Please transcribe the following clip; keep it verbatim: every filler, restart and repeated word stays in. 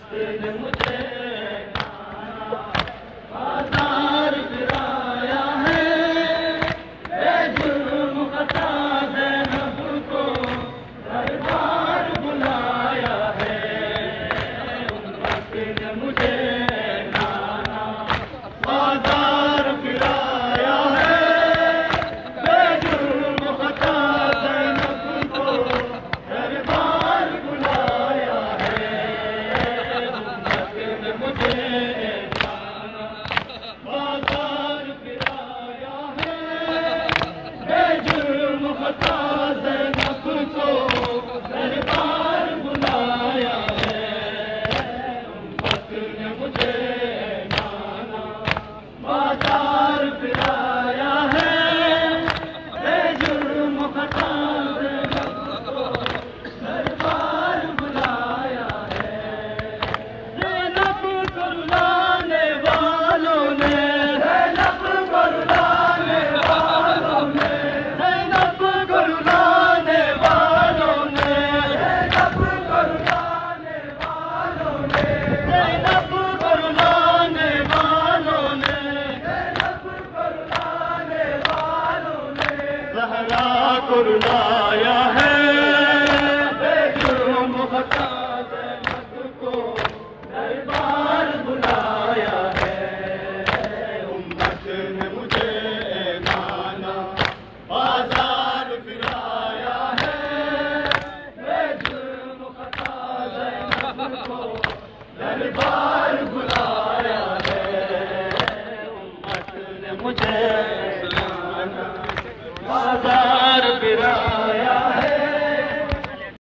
कुर्बाया है बेजुर्म खता ज़ैनब को दरबार बुलाया है। उम्मत ने मुझे माना बाजार फिराया है। बेजुर्म खता ज़ैनब को दरबार